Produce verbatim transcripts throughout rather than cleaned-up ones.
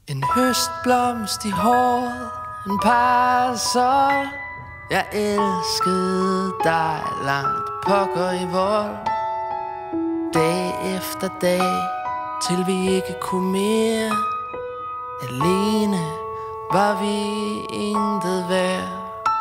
En høstblomst i håret, en parasol. Jeg elskede dig langt pokker i vold. Dag efter dag, til vi ikke kunne mere. Alene var vi intet værd.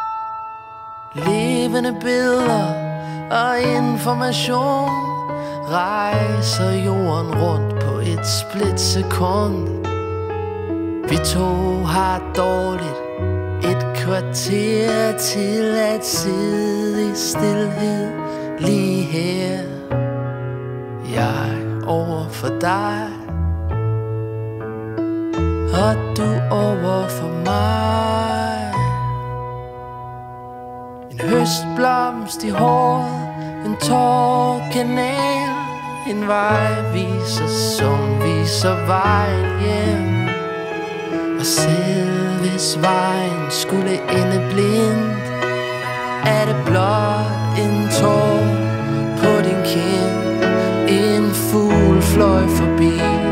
Levende billeder og information rejser jorden rundt på et splitsekund. Vi to har dårligt et kvarter til at sidde i stilhed lige her. Jeg over for dig, og du over for mig. En høstblomst i håret, en tårkanal, en vejviser som viser vejen hjem. Og selv hvis vejen skulle ende blindt, er det blot en tår på din kind. En fugl fløj forbi.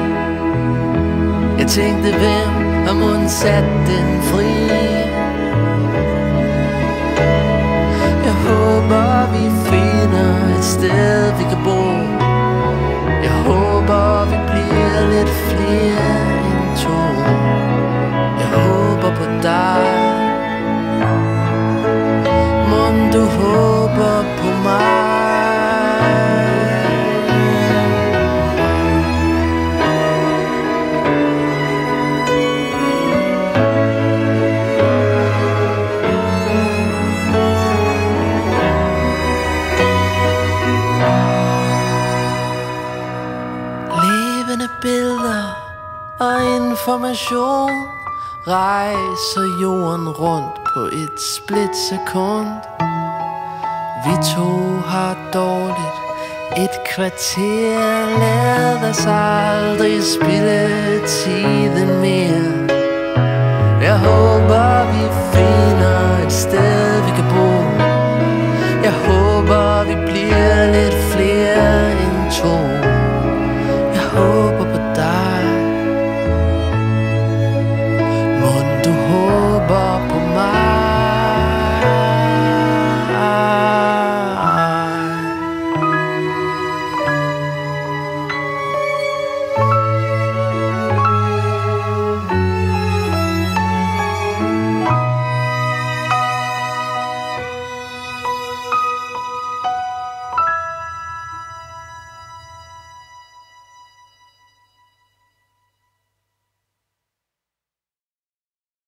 Jeg tænkte, hvem har mon sat den fri? Jeg håber vi finder et sted vi kan bo. Jeg håber vi bliver lidt flere end to. Jeg håber på dig. Mon du håber på mig? Levende billeder og information rejser jorden rundt på et splitsekund. Vi to har dårligt et kvarter. Lad os aldrig spilde tiden mere. Jeg håber vi finder et sted vi kan bo. Jeg håber vi bliver lidt flere end to. Jeg håber på